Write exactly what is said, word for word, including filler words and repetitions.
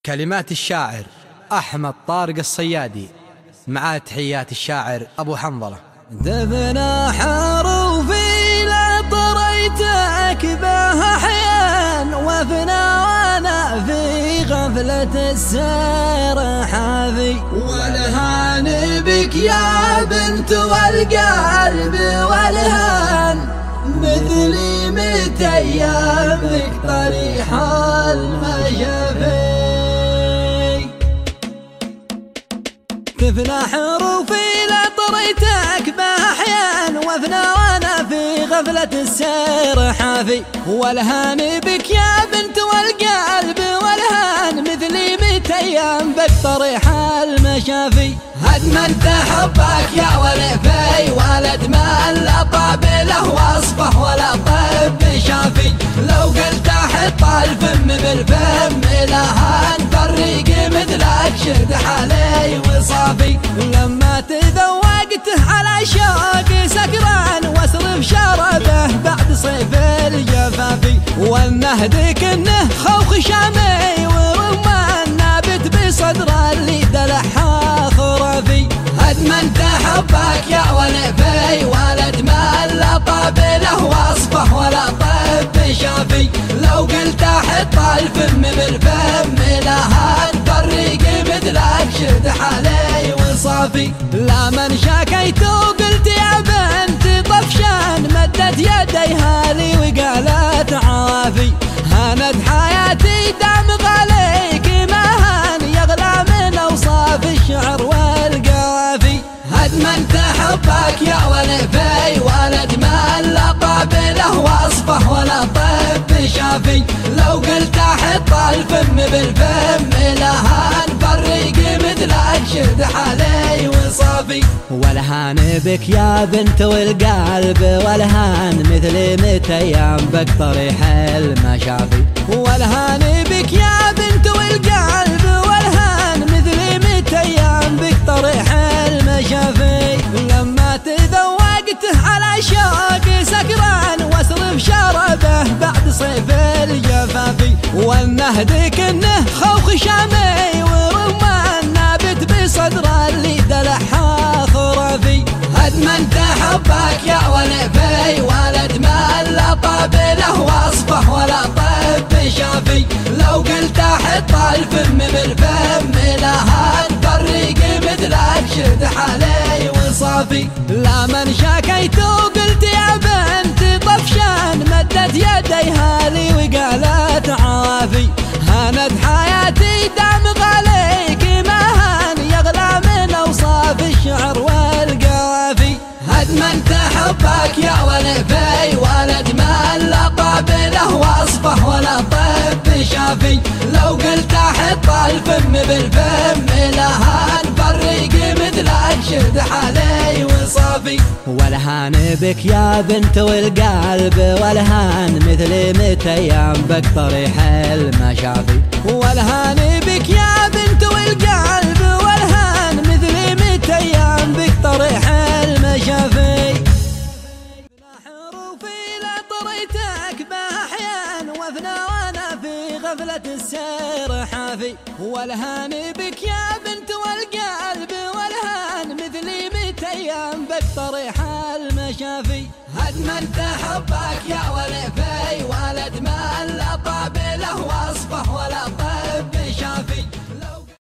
كلمات الشاعر أحمد طارق الصيادي مع تحيات الشاعر أبو حنظلة. دفنا حروفي لا طريتك بها أحيان وفنا وانا في غفلة السير حافي والهان بك يا بنت والقلب والهان مثلي مت ايامك طريح المشافي. تفنى حروفي لا طريتك بها أحيان وفنا وانا في غفلة السير حافي والهان بك يا بنت والقلب والهان مثلي مت ايام بك طريح المشافي. هدمنت حبك يا ولفي ولد ما لا طاب له وصفه ولا طب شافي لو قلت حط الفم بالفم لهان فريق مثلك شد حالي وصافي. لما تذوقته على شوق سكران واصرف شربه بعد صيف الجفافي والنهدك انه خوخ شامي ورمان نابت بصدر اللي دلحها خرافي. هدمنت حبك يا ولفي ولد ما لا طاب له وصفه ولا طب شافي لو قلت حط الفم بالفم لهان فريق مثلك شد حالي وصافي. لا من شكيت وقلت يا بنت طفشان مدت يديها لي وقالت عوافي هانت حياتي دام غاليك ما هان يغلى من اوصاف الشعر والقوافي. هدمنت حبك يا ولفي ولد ما لا طاب له وصفه ولا طب شافي لو قلت حط الفم بالفم لهان فريق مثلك شد حالي وصافي. والهان بك يا بنت والقلب والهان مثلي مت ايام بك طريح المشافي والهان بك يا بنت والقلب والهان مثلي مت ايام بك طريح المشافي. لما تذوقته على شوق سكران واصرف شربه بعد صيف الجفافي والنهدك انه خوخ شامي ورمان نابت بصدر اللي دلحها خرافي. هدمنت حبك يا ولفي ولد ما لا طاب له وصفه ولا طب شافي لو قلت حط الفم بالفم لهان فريق مثلك شد حالي وصافي. لا من شكيت وقلت يا بنت طفشان مدت يديها لي وقالت عوافي هانت حياتي دام غاليك ما هان يغلى من اوصاف الشعر والقوافي. هدمنت حبك يا ولفي ولد ما لا طاب له وصفه ولا طب شافي لو قلت حط الفم بالفم لهان فريق مثلك شد حالي وصافي. والهان بك يا بنت والقلب والهان مثلي مت ايام بك طريح المشافي والهان بك يا بنت والقلب والهان مثلي مت ايام بك طريح المشافي. حروفي لا طريتك بها احيان وفنا وانا في غفلة السير حافي والهان بك يا بنت والقلب والهان مثلي مت ايام بك طريح المشافي. هدمنت حبك يا ولفي ولد ما لا طاب له وصفه ولا طب